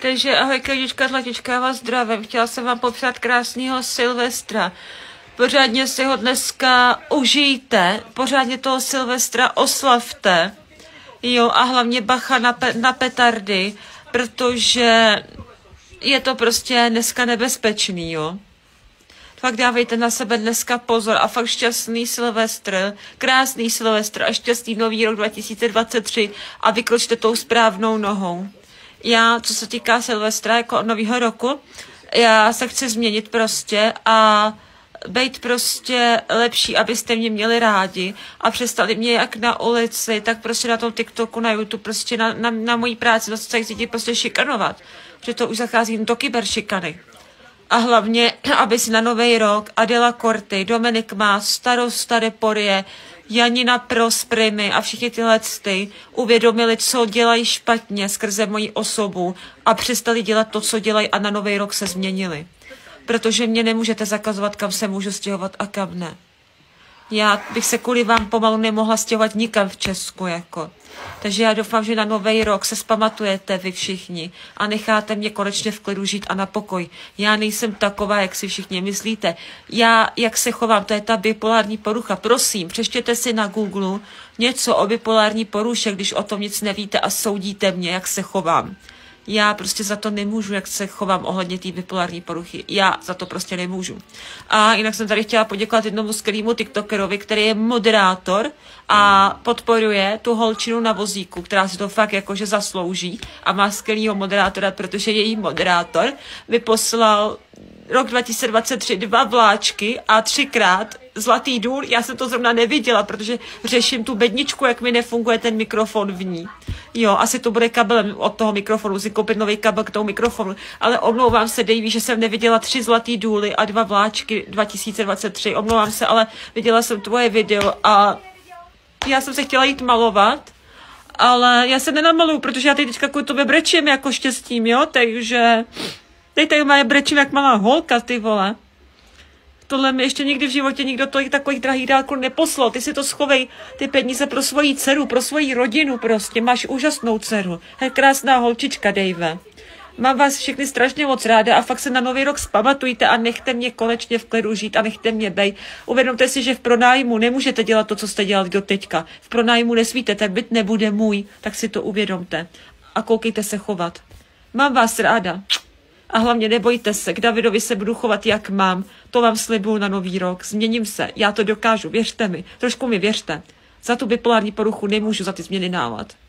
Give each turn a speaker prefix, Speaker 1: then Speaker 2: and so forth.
Speaker 1: Takže ahoj, Kadička, Zlatička, já vás zdravím. Chtěla jsem vám popřát krásného Silvestra. Pořádně si ho dneska užijte, pořádně toho Silvestra oslavte. Jo, a hlavně bacha na petardy, protože je to prostě dneska nebezpečný, jo. Fakt dávejte na sebe dneska pozor a fakt šťastný Silvestr, krásný Silvestr a šťastný nový rok 2023 a vykročte tou správnou nohou. Já, co se týká Silvestra jako novýho roku, já se chci změnit prostě a být prostě lepší, abyste mě měli rádi a přestali mě jak na ulici, tak prostě na tom TikToku, na YouTube, prostě na mojí práci, na sociálních sítích prostě šikanovat. Protože to už zachází do kyberšikany. A hlavně, aby si na nový rok Adela Korty, Dominik Más, Starosta Deporie, Janina Prosprimy a všichni tyhle uvědomili, co dělají špatně skrze moji osobu a přestali dělat to, co dělají a na nový rok se změnili. Protože mě nemůžete zakazovat, kam se můžu stěhovat a kam ne. Já bych se kvůli vám pomalu nemohla stěhovat nikam v Česku, jako. Takže já doufám, že na nový rok se vzpamatujete vy všichni a necháte mě konečně v klidu žít a na pokoj. Já nejsem taková, jak si všichni myslíte. Já, jak se chovám, to je ta bipolární porucha. Prosím, přečtěte si na Google něco o bipolární poruše, když o tom nic nevíte a soudíte mě, jak se chovám. Já prostě za to nemůžu, jak se chovám ohledně té bipolární poruchy. Já za to prostě nemůžu. A jinak jsem tady chtěla poděkovat jednomu skvělému tiktokerovi, který je moderátor a podporuje tu holčinu na vozíku, která si to fakt jakože zaslouží a má skvělýho moderátora, protože její moderátor vyposlal rok 2023 2 vláčky a 3krát Zlatý důl. Já jsem to zrovna neviděla, protože řeším tu bedničku, jak mi nefunguje ten mikrofon v ní. Jo, asi to bude kabelem od toho mikrofonu, si koupit nový kabel k tomu mikrofonu. Ale omlouvám se, Davey, že jsem neviděla 3 zlatý důly a 2 vláčky 2023. Omlouvám se, ale viděla jsem tvoje video a já jsem se chtěla jít malovat, ale já se nenamaluju, protože já teďka kvůli tobě brečím jako štěstím, jo, takže teď tady má brečím jak malá holka, ty vole. Tohle mi ještě nikdy v životě nikdo tolik takových drahých dálků neposlal. Ty si to schovej, ty peníze pro svoji dceru, pro svoji rodinu prostě. Máš úžasnou dceru. Hej, krásná holčička, Dave. Mám vás všechny strašně moc ráda a fakt se na nový rok vzpamatujte a nechte mě konečně v klidu žít a nechte mě bejt. Uvědomte si, že v pronájmu nemůžete dělat to, co jste dělali do teďka. V pronájmu nesmíte, ten byt nebude můj, tak si to uvědomte. A koukejte se chovat. Mám vás ráda. A hlavně nebojte se, k Davidovi se budu chovat, jak mám. To vám slibuju na nový rok. Změním se, já to dokážu, věřte mi. Trošku mi věřte. Za tu bipolární poruchu nemůžu za ty změny nálad.